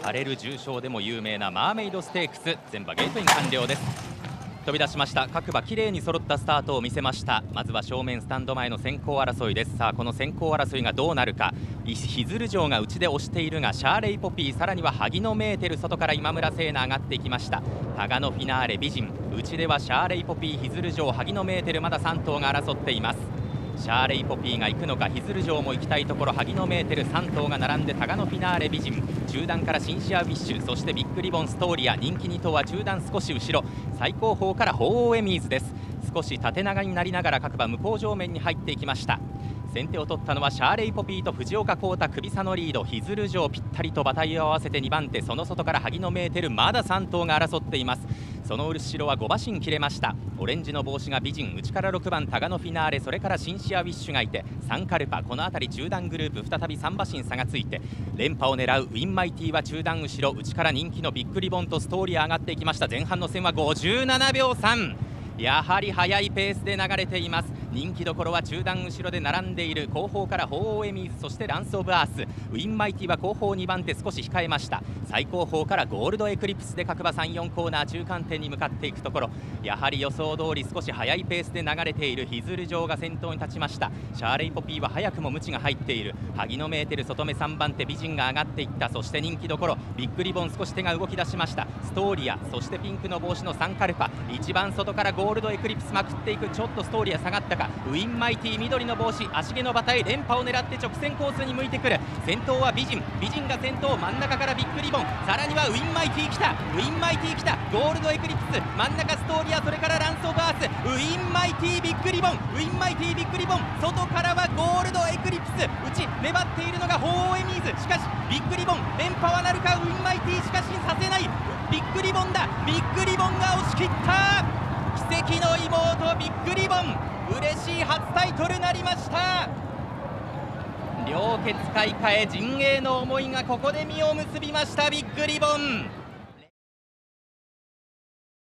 荒れる重賞でも有名なマーメイドステークス、全馬ゲートイン完了です。飛び出しました。各馬綺麗に揃ったスタートを見せました。まずは正面スタンド前の先行争いです。さあこの先行争いがどうなるか。ヒズル城が内で押しているがシャーレイポピー、さらには萩野メーテル、外から今村聖奈上がっていきました。タガノフィナーレ美人、内ではシャーレイポピー、ヒズル城、萩野メーテル、まだ3頭が争っています。シャーレイポピーが行くのか、ヒズル城も行きたいところ、萩野メーテル、3頭が並んでタガノフィナーレ美人、中段からシンシア・ウィッシュ、そしてビッグリボンストーリア、人気2頭は中段少し後ろ、最後方から鳳凰エミーズです。少し縦長になりながら各馬向こう上面に入っていきました。先手を取ったのはシャーレイポピーと藤岡幸太、首差のリード、ヒズル城ぴったりと馬体を合わせて2番手、その外から萩野メーテル、まだ3頭が争っています。その後ろは5馬身切れました。オレンジの帽子が美人、内から6番タガノフィナーレ、それからシンシア・ウィッシュがいて、サンカルパ、この辺り中段グループ再び3馬身差がついて、連覇を狙うウィンマイティは中段後ろ、内から人気のビッグリボンとストーリア上がっていきました。前半の戦は57秒3、やはり速いペースで流れています。人気どころは中段後ろで並んでいる、後方から鳳凰エミーズ、そしてランスオブアース、ウィンマイティは後方2番手少し控えました。最後方からゴールドエクリプスで各馬3、4コーナー中間点に向かっていくところ、やはり予想通り少し速いペースで流れているヒズル城が先頭に立ちました。シャーレイポピーは早くもムチが入っている。萩野メーテル外目3番手美人が上がっていった。そして人気どころビッグリボン少し手が動き出しました。ストーリア、そしてピンクの帽子のサンカルパ、一番外からゴールドエクリプスまくっていく。ちょっとストーリア下がったか。ウィンマイティ緑の帽子、足毛の馬体、連覇を狙って直線コースに向いてくる。先頭は美人が先頭、真ん中からビッグリボン、さらにはウィンマイティ来た、ゴールドエクリプス、真ん中ストーリア、それからランスオブアース、ウィンマイティビッグリボン、外からはゴールドエクリプス、内粘っているのが鳳凰エミーズ。しかしビッグリボン連覇はなるか。ウィンマイティしかしさせない。ビッグリボンが押し切った。奇跡の妹ビッグリボン、嬉しい初タイトルなりました。両血買い替え、陣営の思いがここで実を結びました。ビッグリボン。